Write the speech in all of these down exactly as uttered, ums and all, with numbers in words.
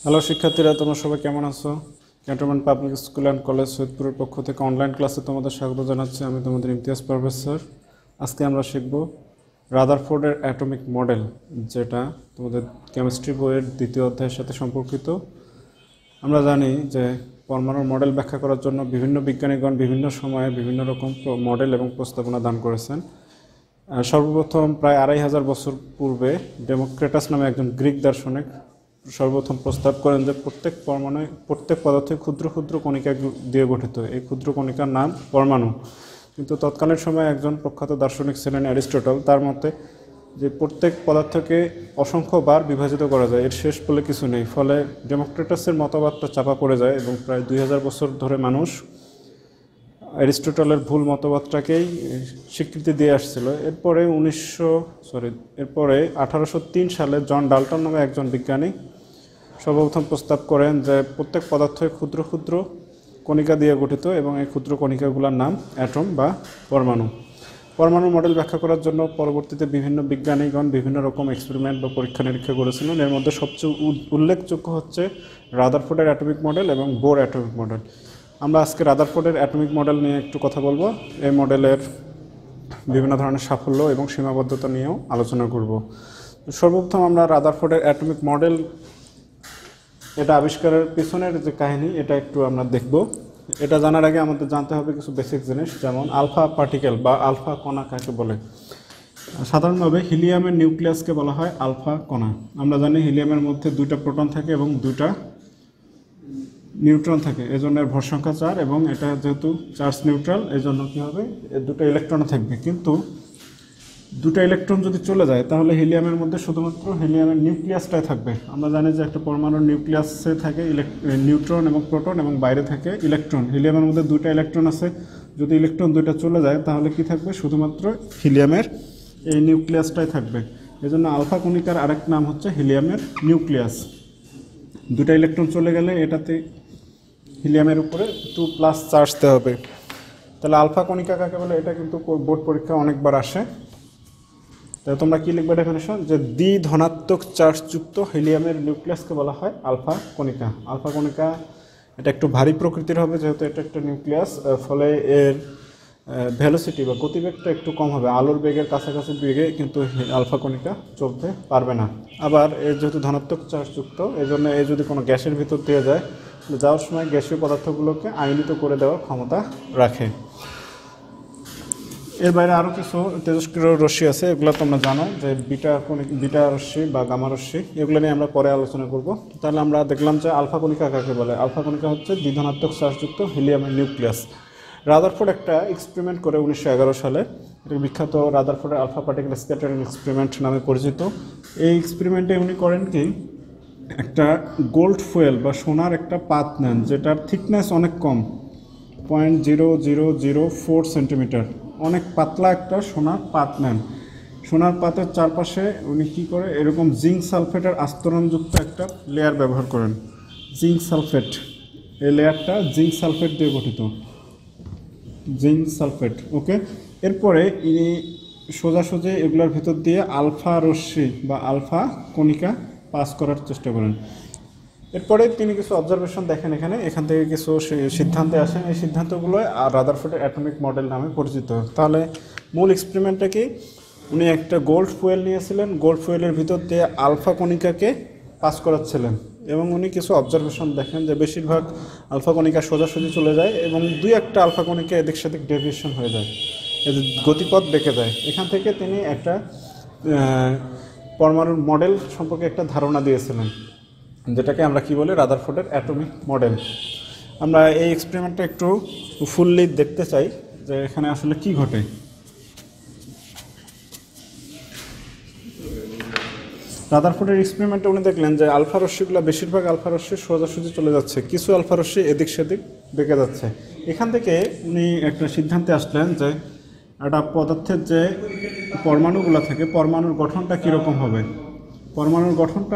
Hello শিক্ষার্থীরা, তোমরা সবাই কেমন আছো? Cantonment public school and college সৈয়দপুরের পক্ষ থেকে অনলাইন ক্লাসে তোমাদের স্বাগত জানাচ্ছি। আমি তোমাদের ইমতিয়াজ পারভেজ স্যার। আজকে আমরা শিখব রাদারফোর্ডের অ্যাটমিক মডেল, যেটা তোমাদের কেমিস্ট্রি বইয়ের দ্বিতীয় অধ্যায়ের সাথে সম্পর্কিত। আমরা জানি যে পরমাণুর মডেল ব্যাখ্যা করার জন্য বিভিন্ন বিজ্ঞানীগণ বিভিন্ন সময়ে বিভিন্ন রকম মডেল এবং প্রস্তাবনা দান করেছেন। সর্বপ্রথম প্রায় আড়াই হাজার বছর পূর্বে ডেমোক্রেটাস নামে একজন গ্রিক দার্শনিক সর্বপ্রথম প্রস্তাব করেন যে প্রত্যেক পরমাণু প্রত্যেক পদার্থ ক্ষুদ্র ক্ষুদ্র কণিকা দিয়ে গঠিত। এই ক্ষুদ্র কণিকার নাম পরমাণু। কিন্তু তৎকালীন সময়ে একজন প্রখ্যাত দার্শনিক ছিলেন অ্যারিস্টটল। তার মতে যে প্রত্যেক পদার্থকে অসংখ্যবার বিভাজিত করা যায়, এর শেষ বলে কিছু নেই। ফলে ডেমোক্রেটাসের মতবাদটা চাপা পড়ে যায় এবং প্রায় দুই হাজার বছর ধরে মানুষ অ্যারিস্টটলের ভুল মতবাদটাকেই স্বীকৃতি দিয়ে আসছিল। এরপরে উনিশশো সরি এরপরে আঠারোশো তিন সালে জন ডাল্টন নামে একজন বিজ্ঞানী সর্বপ্রথম প্রস্তাব করেন যে প্রত্যেক পদার্থই ক্ষুদ্র ক্ষুদ্র কণিকা দিয়ে গঠিত এবং এই ক্ষুদ্র কণিকাগুলোর নাম অ্যাটম বা পরমাণু। পরমাণু মডেল ব্যাখ্যা করার জন্য পরবর্তীতে বিভিন্ন বিজ্ঞানীগণ বিভিন্ন রকম এক্সপেরিমেন্ট বা পরীক্ষা নিরীক্ষা করেছিলেন। এর মধ্যে সবচেয়ে উল্লেখযোগ্য হচ্ছে রাদারফোর্ডের অ্যাটমিক মডেল এবং বোর অ্যাটমিক মডেল। আমরা আজকে রাদারফোর্ডের অ্যাটমিক মডেল নিয়ে একটু কথা বলবো। এই মডেলের বিভিন্ন ধরনের সাফল্য এবং সীমাবদ্ধতা নিয়েও আলোচনা করব। সর্বপ্রথম আমরা রাদারফোর্ডের অ্যাটমিক মডেল, এটা আবিষ্কারের পিছনের যে কাহিনী, এটা একটু আমরা দেখব। এটা জানার আগে আমাদের জানতে হবে কিছু বেসিক জিনিস, যেমন আলফা পার্টিকেল বা আলফা কণা কাকে বলে। সাধারণভাবে হিলিয়ামের নিউক্লিয়াসকে বলা হয় আলফা কণা। আমরা জানি হিলিয়ামের মধ্যে দুইটা প্রোটন থাকে এবং দুইটা নিউট্রন থাকে, এজন্য এর ভর সংখ্যা চার, এবং এটা যেহেতু চার্জ নিউট্রাল এজন্য কী হবে, এর দুটো ইলেকট্রন থাকবে। কিন্তু দুটো ইলেকট্রন যদি চলে যায় তাহলে হিলিয়ামের মধ্যে শুধুমাত্র হিলিয়ামের নিউক্লিয়াসটাই থাকবে। আমরা জানি যে একটা পরমাণুর নিউক্লিয়াসে থাকে নিউট্রন এবং প্রোটন এবং বাইরে থাকে ইলেকট্রন। হিলিয়ামের মধ্যে দুইটা ইলেকট্রন আছে, যদি ইলেকট্রন দুইটা চলে যায় তাহলে কি থাকবে, শুধুমাত্র হিলিয়ামের এই নিউক্লিয়াসটাই থাকবে। এজন্য আলফা কণিকার আরেক নাম হচ্ছে হিলিয়ামের নিউক্লিয়াস। দুটা ইলেকট্রন চলে গেলে এটাতে হিলিয়ামের উপরে টু প্লাস চার্জ দেওয়া হবে। তাহলে আলফা কণিকা কাকে বলে, এটা কিন্তু বোর্ড পরীক্ষা অনেকবার আসে। তাহলে তোমরা কী লিখবে ডেফিনেশন, যে দ্বি ধনাত্মক চার্জযুক্ত হিলিয়ামের নিউক্লিয়াসকে বলা হয় আলফা কণিকা। আলফা কণিকা এটা একটু ভারী প্রকৃতির হবে, যেহেতু এটা একটা নিউক্লিয়াস, ফলে এর ভেলোসিটি বা গতিবেগটা একটু কম হবে। আলোর বেগের কাছাকাছি বেগে কিন্তু আলফা কণিকা চলতে পারবে না। আবার এর যেহেতু ধনাত্মক চার্জযুক্ত, এই জন্য এ যদি কোনো গ্যাসের ভিতর দিয়ে যায়, যাওয়ার সময় গ্যাসীয় পদার্থগুলোকে আয়নিত করে দেওয়ার ক্ষমতা রাখে। এর বাইরে আরও কিছু তেজস্ক্রিয় রশ্মি আছে, এগুলো তোমরা জানো, যে বিটা বিটা রশ্মি বা গামা রশ্মি, এগুলো নিয়ে আমরা পরে আলোচনা করব। তাহলে আমরা দেখলাম যে আলফা কণিকা কাকে বলে। আলফা কণিকা হচ্ছে দ্বিধনাত্মক চার্জযুক্ত হিলিয়ামের নিউক্লিয়াস। রাদারফোর্ড একটা এক্সপেরিমেন্ট করে উনিশশো এগারো সালে, এটা বিখ্যাত রাদারফোর্ডের আলফা পার্টিকেল স্ক্যাটারিং এক্সপেরিমেন্ট নামে পরিচিত। এই এক্সপেরিমেন্টে উনি করেন কি, একটা গোল্ড ফুয়েল বা সোনার একটা পাত নেন, যেটার থিকনেস অনেক কম, point zero zero zero four centimetre, অনেক পাতলা একটা সোনার পাত নেন। সোনার পাতের চারপাশে উনি কী করে, এরকম জিঙ্ক সালফেটের আস্তরণযুক্ত একটা লেয়ার ব্যবহার করেন। জিঙ্ক সালফেট, এই লেয়ারটা জিঙ্ক সালফেট দিয়ে গঠিত, জিঙ্ক সালফেট। ওকে, এরপরে ইনি সোজাসুজি এগুলোর ভিতর দিয়ে আলফা রশ্মি বা আলফা কণিকা পাস করার চেষ্টা করেন। এরপরে তিনি কিছু অবজারভেশন দেখেন এখানে, এখান থেকে কিছু সিদ্ধান্তে আসেন। এই সিদ্ধান্তগুলো রাদারফোর্ডের অ্যাটমিক মডেল নামে পরিচিত। তাহলে মূল এক্সপেরিমেন্টটা কি, উনি একটা গোল্ড ফুয়েল নিয়েছিলেন, গোল্ড ফুয়েলের ভিতর দিয়ে আলফা কণিকাকে পাস করাচ্ছিলেন, এবং উনি কিছু অবজারভেশন দেখেন যে বেশিরভাগ আলফা কণিকা সোজাসুজি চলে যায় এবং দুই একটা আলফা কণিকা এদিক সেদিক ডেভিয়েশন হয়ে যায়, এদের গতিপথ বেঁকে যায়। এখান থেকে তিনি একটা পরমাণুর মডেল সম্পর্কে একটা ধারণা দিয়েছিলেন, যেটাকে আমরা কি বলি, রাদারফোর্ডের অ্যাটমিক মডেল। আমরা এই এক্সপেরিমেন্টটা একটু ফুললি দেখতে চাই যে এখানে আসলে কি ঘটে। রাদারফোর্ডের এক্সপেরিমেন্টে উনি দেখলেন যে আলফা রশ্মিগুলো, বেশিরভাগ আলফা রশ্মি সোজাসুজি চলে যাচ্ছে, কিছু আলফা রশ্মি এদিক সেদিক বেঁকে যাচ্ছে। এখান থেকে উনি একটা সিদ্ধান্তে আসলেন যে একটা পদার্থের যে পরমাণুগুলো থাকে, পরমাণুর গঠনটা কীরকম হবে। পরমাণুর গঠনটা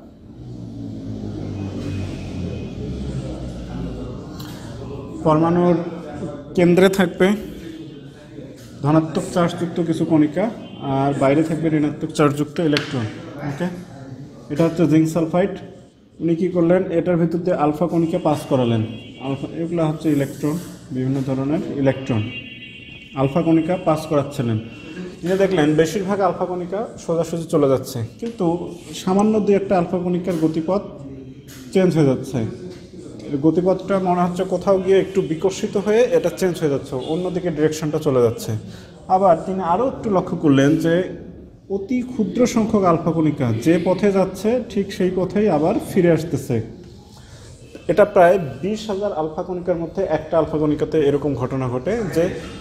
পরমাণুর কেন্দ্রে থাকবে ধনাত্মক চার্জযুক্ত কিছু কণিকা, আর বাইরে থাকবে ঋণাত্মক চার্জযুক্ত ইলেকট্রন। ওকে, এটা হচ্ছে জিঙ্ক সালফাইড, উনি কী করলেন, এটার ভিতর দিয়ে আলফা কণিকা পাস করালেন। আলফা এগুলো হচ্ছে ইলেকট্রন, বিভিন্ন ধরনের ইলেকট্রন আলফা কণিকা পাস করাচ্ছিলেন। এটা দেখলেন বেশিরভাগ আলফা কণিকা সোজাসুজি চলে যাচ্ছে, কিন্তু সামান্য দুই একটা আলফা কণিকার গতিপথ চেঞ্জ হয়ে যাচ্ছে। গতিপথটা মনে হচ্ছে কোথাও গিয়ে একটু বিকর্ষিত হয়ে এটা চেঞ্জ হয়ে যাচ্ছে, অন্যদিকে ডিরেকশনটা চলে যাচ্ছে। আবার তিনি আরও একটু লক্ষ্য করলেন যে অতি ক্ষুদ্র সংখ্যক আলফা কণিকা যে পথে যাচ্ছে ঠিক সেই পথেই আবার ফিরে আসতেছে। এটা প্রায় বিশ হাজার আলফা কণিকার মধ্যে একটা আলফা কণিকাতে এরকম ঘটনা ঘটে যে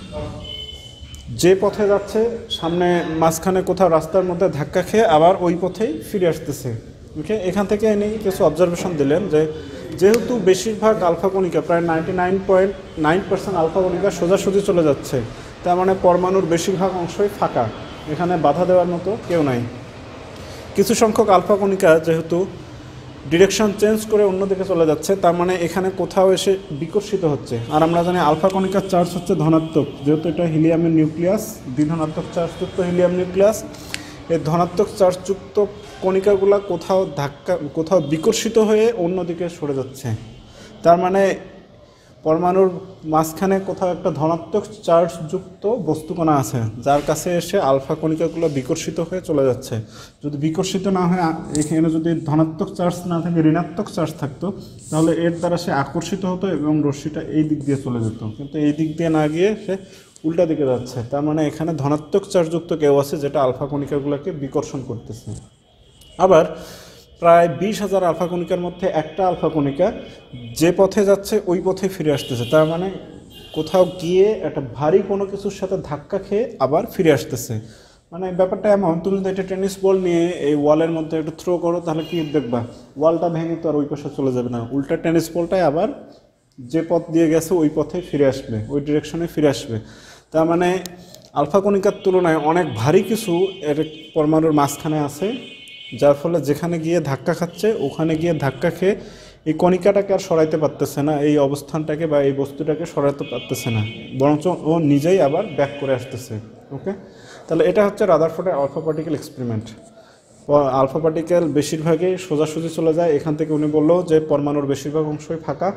যে পথে যাচ্ছে সামনে মাঝখানে কোথাও রাস্তার মধ্যে ধাক্কা খেয়ে আবার ওই পথেই ফিরে আসতেছে। ওকে, এখান থেকে ইনি কিছু অবজারভেশন দিলেন যে যেহেতু বেশিরভাগ আলফা কণিকা প্রায় ninety nine point nine percent alpha কণিকা সোজাসুজি চলে যাচ্ছে, তার মানে পরমাণুর বেশিরভাগ অংশই ফাঁকা, এখানে বাধা দেওয়ার মতো কেউ নাই। কিছু সংখ্যক আলফা কণিকা যেহেতু ডিরেকশন চেঞ্জ করে অন্যদিকে চলে যাচ্ছে, তার মানে এখানে কোথাও এসে বিকর্ষিত হচ্ছে। আর আমরা জানি আলফা কণিকার চার্জ হচ্ছে ধনাত্মক, যেহেতু এটা হিলিয়ামের নিউক্লিয়াস, দ্বিধনাত্মক চার্জযুক্ত হিলিয়াম নিউক্লিয়াস। এই ধনাত্মক চার্জযুক্ত কণিকাগুলো কোথাও ধাক্কা কোথাও বিকর্ষিত হয়ে অন্যদিকে সরে যাচ্ছে, তার মানে পরমাণুর মাঝখানে কোথাও একটা ধনাত্মক চার্জযুক্ত বস্তুকণা আছে, যার কাছে এসে আলফা কণিকাগুলো বিকর্ষিত হয়ে চলে যাচ্ছে। যদি বিকর্ষিত না হয়ে এখানে যদি ধনাত্মক চার্জ না থাকে, ঋণাত্মক চার্জ থাকতো, তাহলে এর দ্বারা সে আকর্ষিত হতো এবং রশ্মিটা এই দিক দিয়ে চলে যেত, কিন্তু এই দিক দিয়ে না গিয়ে সে উল্টা দিকে যাচ্ছে। তার মানে এখানে ধনাত্মক চার্জযুক্ত কেউ আছে যেটা আলফা কণিকাগুলোকে বিকর্ষণ করতেছে। আবার প্রায় বিশ হাজার আলফা কণিকার মধ্যে একটা আলফা কণিকা যে পথে যাচ্ছে ওই পথে ফিরে আসতেছে, তার মানে কোথাও গিয়ে একটা ভারী কোনো কিছুর সাথে ধাক্কা খেয়ে আবার ফিরে আসতেছে। মানে ব্যাপারটা এমন, তুমি যদি একটা টেনিস বল নিয়ে এই ওয়ালের মধ্যে একটু থ্রো করো, তাহলে কি দেখবা ওয়ালটা ভেঙে তো আর ওই পাশে চলে যাবে না, উল্টা টেনিস বলটাই আবার যে পথ দিয়ে গেছে ওই পথে ফিরে আসবে, ওই ডিরেকশনে ফিরে আসবে। তার মানে আলফা কণিকার তুলনায় অনেক ভারী কিছু এর পরমাণুর মাঝখানে আছে, যার ফলে যেখানে গিয়ে ধাক্কা খাচ্ছে ওখানে গিয়ে ধাক্কা খেয়ে এই কণিকাটাকে আর সরাইতে পারতেছে না, এই অবস্থানটাকে বা এই বস্তুটাকে সরাইতে পারতেছে না, বরঞ্চ ও নিজেই আবার ব্যাক করে আসতেছে। ওকে, তাহলে এটা হচ্ছে রাদারফোর্ডের alpha particle experiment. Alpha particle বেশিরভাগই সোজাসুজি চলে যায়, এখান থেকে উনি বললো যে পরমাণুর বেশিরভাগ অংশই ফাঁকা।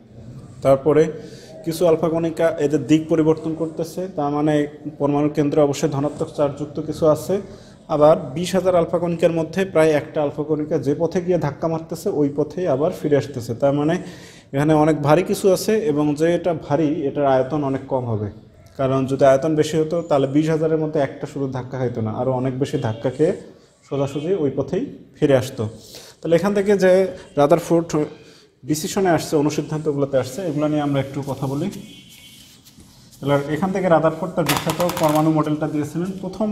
তারপরে কিছু আলফা কণিকা এদের দিক পরিবর্তন করতেছে, তার মানে পরমাণুর কেন্দ্রে অবশ্যই ধনাত্মক চার্জযুক্ত কিছু আছে। আবার বিশ হাজার আলফা কণিকার মধ্যে প্রায় একটা আলফা কণিকা যে পথে গিয়ে ধাক্কা মারতেছে ওই পথেই আবার ফিরে আসতেছে, তার মানে এখানে অনেক ভারী কিছু আছে এবং যে এটা ভারী এটার আয়তন অনেক কম হবে, কারণ যদি আয়তন বেশি হতো তাহলে বিশ হাজারের মধ্যে একটা শুধু ধাক্কা খাইতো না, আরও অনেক বেশি ধাক্কা খেয়ে সোজাসুজি ওই পথেই ফিরে আসতো। তাহলে এখান থেকে যে রাদারফোর্ড ডিসিশনে আসছে, অনুসিদ্ধান্তগুলোতে আসছে, এগুলো নিয়ে আমরা একটু কথা বলি। তাহলে এখান থেকে রাদারফোর্ড তার বিখ্যাত পরমাণু মডেলটা দিয়েছিলেন। প্রথম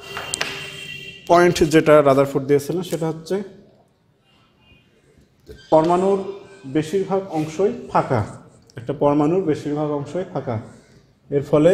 পয়েন্ট যেটা রাদারফোর্ড দিয়েছিলেন সেটা হচ্ছে পরমাণুর বেশিরভাগ অংশই ফাঁকা, একটা পরমাণুর বেশিরভাগ অংশই ফাঁকা, এর ফলে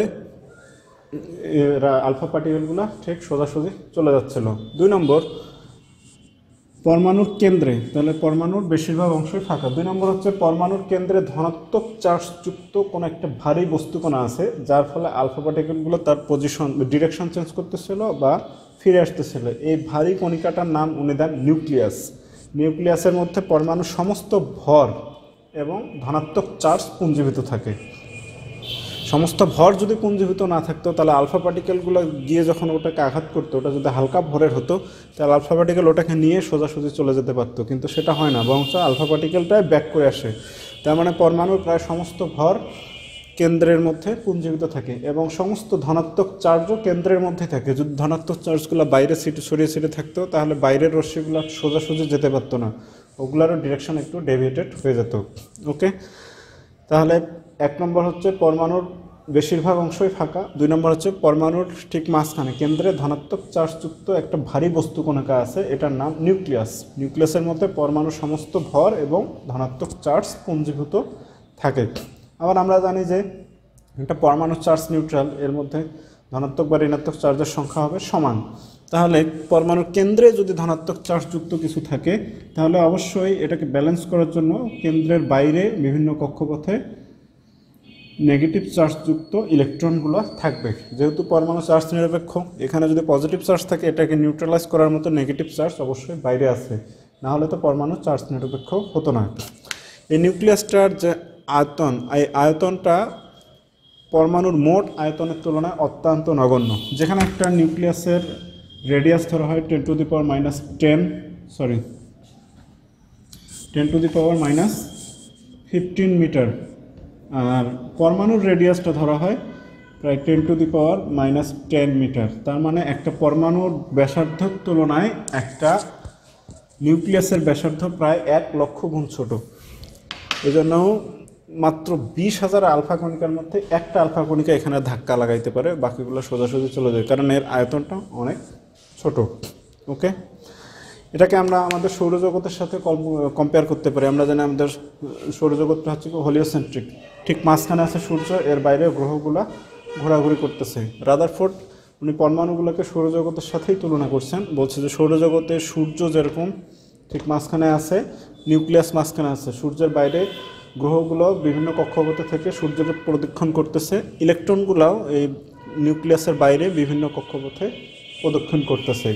আলফা পার্টিকেলগুলো ঠিক সোজাসুজি চলে যাচ্ছিল। দুই নম্বর, পরমাণুর কেন্দ্রে, তাহলে পরমাণুর বেশিরভাগ অংশই ফাঁকা। দুই নম্বর হচ্ছে পরমাণুর কেন্দ্রে ধনাত্মক চার্জযুক্ত কোনো একটা ভারী বস্তুকণা আছে, যার ফলে আলফা পার্টিকেলগুলো তার পজিশন ডিরেকশন চেঞ্জ করতেছিল বা ফিরে আসতেছিল। এই ভারী কণিকাটার নাম উনি দেন নিউক্লিয়াস। নিউক্লিয়াসের মধ্যে পরমাণুর সমস্ত ভর এবং ধনাত্মক চার্জ পুঞ্জীভূত থাকে। সমস্ত ভর যদি পুঞ্জীভূত না থাকতো তাহলে আলফা পার্টিকেলগুলো গিয়ে যখন ওটাকে আঘাত করতো, ওটা যদি হালকা ভরের হতো তাহলে আলফা পার্টিকেল ওটাকে নিয়ে সোজাসুজি চলে যেতে পারতো, কিন্তু সেটা হয় না, বরঞ্চ আলফা পার্টিকেলটাই ব্যাক করে আসে। তার মানে পরমাণুর প্রায় সমস্ত ভর কেন্দ্রের মধ্যে পুঞ্জীভূত থাকে এবং সমস্ত ধনাত্মক চার্জও কেন্দ্রের মধ্যে থাকে। যদি ধনাত্মক চার্জগুলো বাইরে সিটে ছড়িয়ে ছিটে থাকতো তাহলে বাইরের রশ্মিগুলো সোজাসুজি যেতে পারতো না, ওগুলোরও ডিরেকশন একটু ডেভিয়েটেড হয়ে যেত। ওকে, তাহলে এক নম্বর হচ্ছে পরমাণুর বেশিরভাগ অংশই ফাঁকা। দুই নম্বর হচ্ছে পরমাণুর ঠিক মাঝখানে কেন্দ্রে ধনাত্মক চার্জযুক্ত একটা ভারী বস্তু কণিকা আছে, এটার নাম নিউক্লিয়াস। নিউক্লিয়াসের মধ্যে পরমাণুর সমস্ত ভর এবং ধনাত্মক চার্জ পুঞ্জীভূত থাকে। আবার আমরা জানি যে একটা পরমাণুর চার্জ নিউট্রাল, এর মধ্যে ধনাত্মক বা ঋণাত্মক চার্জের সংখ্যা হবে সমান। তাহলে পরমাণুর কেন্দ্রে যদি ধনাত্মক চার্জযুক্ত কিছু থাকে তাহলে অবশ্যই এটাকে ব্যালেন্স করার জন্য কেন্দ্রের বাইরে বিভিন্ন কক্ষপথে নেগেটিভ চার্জযুক্ত ইলেকট্রনগুলো থাকবে। যেহেতু পরমাণু চার্জ নিরপেক্ষ, এখানে যদি পজিটিভ চার্জ থাকে এটাকে নিউট্রালাইজ করার মতো নেগেটিভ চার্জ অবশ্যই বাইরে আছে। না হলে তো পরমাণু চার্জ নিরপেক্ষ হতো না। এই নিউক্লিয়াসটার যে আয়তন, এই আয়তনটা পরমাণুর মোট আয়তনের তুলনায় অত্যন্ত নগণ্য। যেখানে একটা নিউক্লিয়াসের রেডিয়াস ধরা হয় ten to the power minus ten sorry ten to the power minus fifteen metre, আর পরমাণুর রেডিয়াসটা ধরা হয় প্রায় ten to the power minus ten metre. তার মানে একটা পরমাণুর ব্যাসার্ধর তুলনায় একটা নিউক্লিয়াসের ব্যাসার্ধ প্রায় এক লক্ষ গুণ ছোট। এজন্য মাত্র বিশ হাজার আলফা কণিকার মধ্যে একটা আলফা কণিকা এখানে ধাক্কা লাগাইতে পারে, বাকিগুলো সোজাসুজি চলে যায়, কারণ এর আয়তনটা অনেক ছোট। ওকে, এটাকে আমরা আমাদের সৌরজগতের সাথে কম্পেয়ার করতে পারি। আমরা জানি আমাদের সৌরজগৎটা হচ্ছে হলিওসেন্ট্রিক, ঠিক মাঝখানে আছে সূর্য, এর বাইরে গ্রহগুলা ঘোরাঘুরি করতেছে। রাদারফোর্ড উনি পরমাণুগুলোকে সৌরজগতের সাথেই তুলনা করছেন, বলছে যে সৌরজগতে সূর্য যেরকম ঠিক মাঝখানে আছে, নিউক্লিয়াস মাঝখানে আছে, সূর্যের বাইরে গ্রহগুলো বিভিন্ন কক্ষপথে থেকে সূর্যকে প্রদক্ষিণ করতেছে, ইলেকট্রনগুলোও এই নিউক্লিয়াসের বাইরে বিভিন্ন কক্ষপথে প্রদক্ষিণ করতেছে।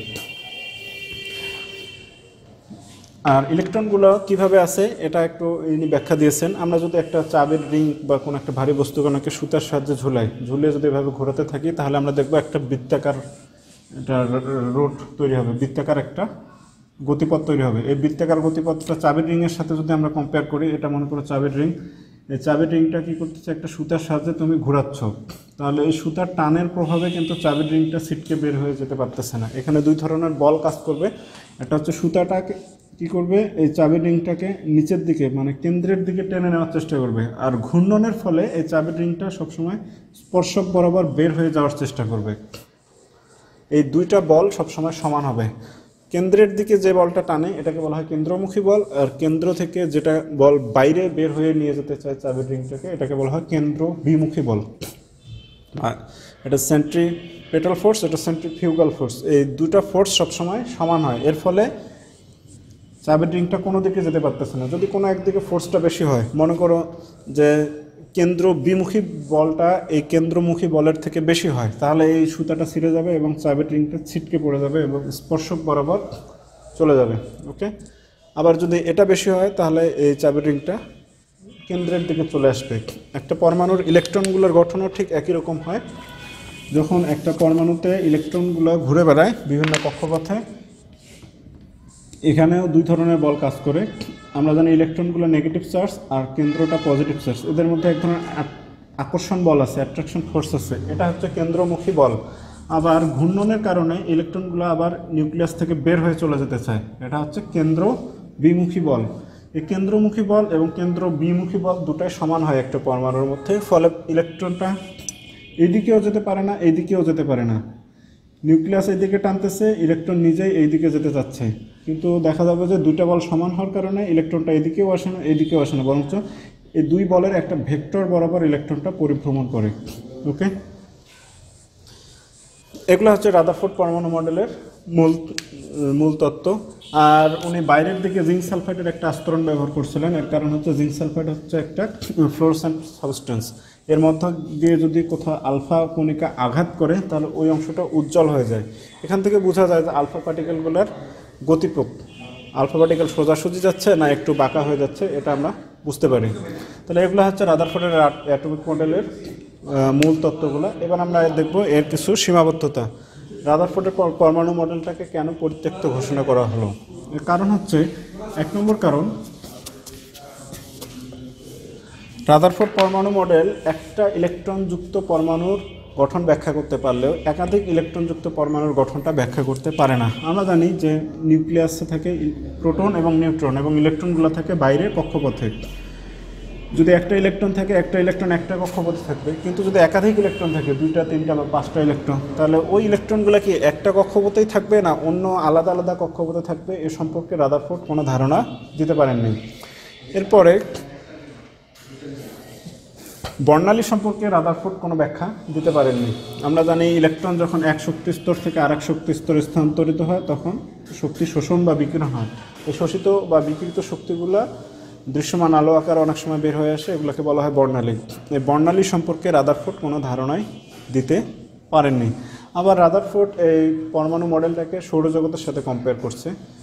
আর ইলেকট্রনগুলো কিভাবে আছে এটা একটু ইনি ব্যাখ্যা দিয়েছেন। আমরা যদি একটা চাবির রিং বা কোনো একটা ভারী বস্তুকণাকে সুতার সাহায্যে ঝুলাই, ঝুলিয়ে যদি এভাবে ঘোরাতে থাকি, তাহলে আমরা দেখবো একটা বৃত্তাকার এটা রোড তৈরি হবে, বৃত্তাকার একটা গতিপথ তৈরি হবে। এই বৃত্তাকার গতিপথটা চাবির রিংয়ের সাথে যদি আমরা কম্পেয়ার করি, এটা মনে করো চাবির রিং, এই চাবির রিংটা কী করতেছে, একটা সুতার সাহায্যে তুমি ঘোরাচ্ছ, তাহলে এই সুতার টানের প্রভাবে কিন্তু চাবির রিংটা ছিটকে বের হয়ে যেতে পারতেছে না। এখানে দুই ধরনের বল কাজ করবে, একটা হচ্ছে সুতাটাকে কী করবে, এই চাবির রিংটাকে নিচের দিকে মানে কেন্দ্রের দিকে টেনে নেওয়ার চেষ্টা করবে, আর ঘূর্ণনের ফলে এই চাবির রিংটা সবসময় স্পর্শক বরাবর বের হয়ে যাওয়ার চেষ্টা করবে। এই দুইটা বল সবসময় সমান হবে। কেন্দ্রের দিকে যে বলটা টানে এটাকে বলা হয় কেন্দ্রমুখী বল, আর কেন্দ্র থেকে যেটা বল বাইরে বের হয়ে নিয়ে যেতে চায় চাবির রিংটাকে, এটাকে বলা হয় কেন্দ্র বিমুখী বল। আর এটা সেন্ট্রিপেটাল ফোর্স, এটা সেন্ট্রিফিউগাল ফোর্স, এই দুটা ফোর্স সবসময় সমান হয়। এর ফলে চাবির রিংটা কোনো দিকে যেতে পারতেছে না। যদি কোনো একদিকে ফোর্সটা বেশি হয়, মনে করো যে কেন্দ্র বিমুখী বলটা এই কেন্দ্রমুখী বলের থেকে বেশি হয়, তাহলে এই সুতাটা ছিঁড়ে যাবে এবং চাবির রিংটা ছিটকে পড়ে যাবে এবং স্পর্শক বরাবর চলে যাবে। ওকে, আবার যদি এটা বেশি হয় তাহলে এই চাবির রিংটা কেন্দ্রের দিকে চলে আসবে। একটা পরমাণুর ইলেকট্রনগুলোর গঠনও ঠিক একই রকম হয়। যখন একটা পরমাণুতে ইলেকট্রনগুলো ঘুরে বেড়ায় বিভিন্ন কক্ষপথে, এখানেও দুই ধরনের বল কাজ করে। আমরা জানি ইলেকট্রনগুলো নেগেটিভ চার্জ আর কেন্দ্রটা পজিটিভ চার্জ, এদের মধ্যে এক ধরনের আকর্ষণ বল আছে, অ্যাট্রাকশন ফোর্স আছে, এটা হচ্ছে কেন্দ্রমুখী বল। আবার ঘূর্ণনের কারণে ইলেকট্রনগুলো আবার নিউক্লিয়াস থেকে বের হয়ে চলে যেতে চায়, এটা হচ্ছে কেন্দ্র বিমুখী বল। এই কেন্দ্রমুখী বল এবং কেন্দ্র বিমুখী বল দুটাই সমান হয় একটা পরমাণুর মধ্যে, ফলে ইলেকট্রনটা এইদিকেও যেতে পারে না, এইদিকেও যেতে পারে না। নিউক্লিয়াস এইদিকে টানতেছে, ইলেকট্রন নিজেই এইদিকে যেতে চাচ্ছে, কিন্তু দেখা যাবে যে দুইটা বল সমান হওয়ার কারণে ইলেকট্রনটা এদিকেও আসে না, এইদিকেও আসে না, বরঞ্চ এই দুই বলের একটা ভেক্টর বরাবর ইলেকট্রনটা পরিভ্রমণ করে। ওকে, এগুলো হচ্ছে রাদারফোর্ড পরমাণু মডেলের মূল মূল তত্ত্ব। আর উনি বাইরের দিকে জিঙ্ক সালফাইডের একটা আস্তরণ ব্যবহার করছিলেন, এর কারণ হচ্ছে জিঙ্ক সালফাইড হচ্ছে একটা ফ্লোরোসেন্ট সাবস্টেন্স, এর মধ্য দিয়ে যদি কোথাও আলফা কণিকা আঘাত করে তাহলে ওই অংশটা উজ্জ্বল হয়ে যায়। এখান থেকে বোঝা যায় যে আলফা পার্টিকেলগুলোর গতিপথ, আলফা পার্টিকেল সোজাসুজি যাচ্ছে না একটু বাঁকা হয়ে যাচ্ছে, এটা আমরা বুঝতে পারি। তাহলে এগুলো হচ্ছে রাদারফোর্ডের অ্যাটমিক মডেলের মূল তত্ত্বগুলো। এবার আমরা দেখব এর কিছু সীমাবদ্ধতা। রাদারফোর্ডের পরমাণু মডেলটাকে কেন পরিত্যক্ত ঘোষণা করা হলো? এর কারণ হচ্ছে, এক নম্বর কারণ, রাদারফোর্ড পরমাণু মডেল একটা ইলেকট্রনযুক্ত পরমাণুর গঠন ব্যাখ্যা করতে পারলেও একাধিক ইলেকট্রনযুক্ত পরমাণুর গঠনটা ব্যাখ্যা করতে পারে না। আমরা জানি যে নিউক্লিয়াসে থাকে প্রোটন এবং নিউট্রন এবং ইলেকট্রনগুলো থাকে বাইরে কক্ষপথে। যদি একটা ইলেকট্রন থাকে, একটা ইলেকট্রন একটা কক্ষপথে থাকবে, কিন্তু যদি একাধিক ইলেকট্রন থাকে, দুইটা তিনটা বা পাঁচটা ইলেকট্রন, তাহলে ওই ইলেকট্রনগুলো কি একটা কক্ষপথেই থাকবে না অন্য আলাদা আলাদা কক্ষপথে থাকবে, এ সম্পর্কে রাদারফোর্ড কোনো ধারণা দিতে পারেননি। এরপরে বর্ণালী সম্পর্কে রাদারফোর্ড কোনো ব্যাখ্যা দিতে পারেননি। আমরা জানি ইলেকট্রন যখন এক শক্তি স্তর থেকে আরেক শক্তি স্তরে স্থানান্তরিত হয় তখন শক্তি শোষণ বা বিকিরণ হয়। এই শোষিত বা বিকিরিত শক্তিগুলো দৃশ্যমান আলো আকারে অনেক সময় বের হয়ে আসে, এগুলোকে বলা হয় বর্ণালী। এই বর্ণালী সম্পর্কে রাদারফোর্ড কোনো ধারণাই দিতে পারেননি। আবার রাদারফোর্ড এই পরমাণু মডেলটাকে সৌরজগতের সাথে কম্পেয়ার করছে।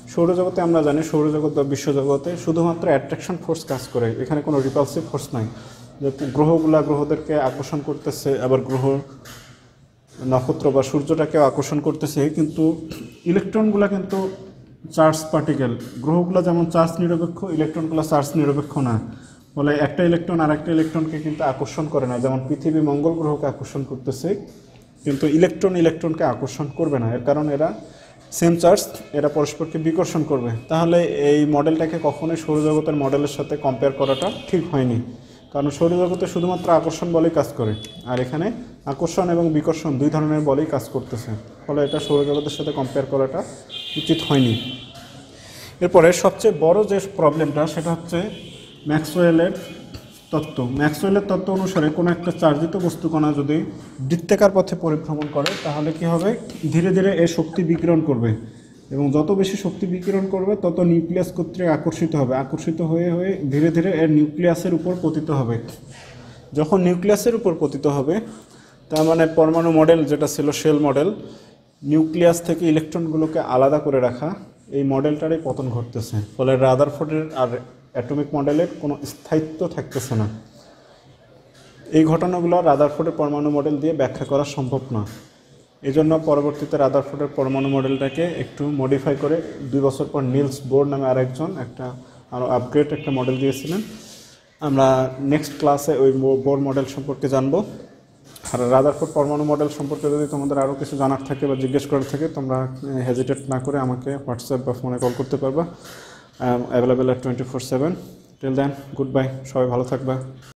সৌরজগতে আমরা জানি সৌরজগৎ বা বিশ্বজগতে শুধুমাত্র অ্যাট্রাকশন ফোর্স কাজ করে, এখানে কোনো রিপালসিভ ফোর্স নাই। যে গ্রহগুলা গ্রহদেরকে আকর্ষণ করতেছে, আবার গ্রহ নক্ষত্র বা সূর্যটাকেও আকর্ষণ করতেছে, কিন্তু ইলেকট্রনগুলো কিন্তু চার্জ পার্টিকেল। গ্রহগুলো যেমন চার্জ নিরপেক্ষ, ইলেকট্রনগুলো চার্জ নিরপেক্ষ না, বলে একটা ইলেকট্রন আর একটা ইলেকট্রনকে কিন্তু আকর্ষণ করে না। যেমন পৃথিবী মঙ্গল গ্রহকে আকর্ষণ করতেছে, কিন্তু ইলেকট্রন ইলেকট্রনকে আকর্ষণ করবে না, এর কারণ এরা সেম চার্জ, এরা পরস্পরকে বিকর্ষণ করবে। তাহলে এই মডেলটাকে কখনোই সৌরজগতের মডেলের সাথে কম্পেয়ার করাটা ঠিক হয়নি, কারণ সৌরজগতে শুধুমাত্র আকর্ষণ বলেই কাজ করে, আর এখানে আকর্ষণ এবং বিকর্ষণ দুই ধরনের বলেই কাজ করতেছে, ফলে এটা সৌরজগতের সাথে কম্পেয়ার করাটা উচিত হয়নি। এরপরে সবচেয়ে বড় যে প্রবলেমটা সেটা হচ্ছে ম্যাক্সওয়েলের তত্ত্ব। ম্যাক্সওয়েলের তত্ত্ব অনুসারে কোনো একটা চার্জিত বস্তুকণা যদি বৃত্তাকার পথে পরিভ্রমণ করে তাহলে কি হবে, ধীরে ধীরে এ শক্তি বিকিরণ করবে, এবং যত বেশি শক্তি বিকিরণ করবে তত নিউক্লিয়াস কর্তৃক আকর্ষিত হবে, আকর্ষিত হয়ে হয়ে ধীরে ধীরে এর নিউক্লিয়াসের উপর পতিত হবে। যখন নিউক্লিয়াসের উপর পতিত হবে, তার মানে পরমাণু মডেল যেটা ছিল শেল মডেল, নিউক্লিয়াস থেকে ইলেকট্রনগুলোকে আলাদা করে রাখা, এই মডেলটারই পতন ঘটতেছে। ফলে রাদারফোর্ডের আর অ্যাটমিক মডেলের কোনো স্থায়িত্ব থাকতেছে না। এই ঘটনাগুলো রাদারফোর্ডের পরমাণু মডেল দিয়ে ব্যাখ্যা করা সম্ভব না। এই জন্য পরবর্তীতে রাদারফোর্ডের পরমাণু মডেলটাকে একটু মডিফাই করে দুই বছর পর নিলস বোর নামে আরেকজন একটা আরও আপগ্রেড একটা মডেল দিয়েছিলেন। আমরা নেক্সট ক্লাসে ওই বোর মডেল সম্পর্কে জানবো। আর রাদারফোর্ড পরমাণু মডেল সম্পর্কে যদি তোমাদের আরও কিছু জানার থাকে বা জিজ্ঞেস করার থাকে, তোমরা হেজিটেট না করে আমাকে হোয়াটসঅ্যাপ বা ফোনে কল করতে পারবা। অ্যাভেলেবেল আর twenty four seven. Till then, good bye, সবাই ভালো থাকবা।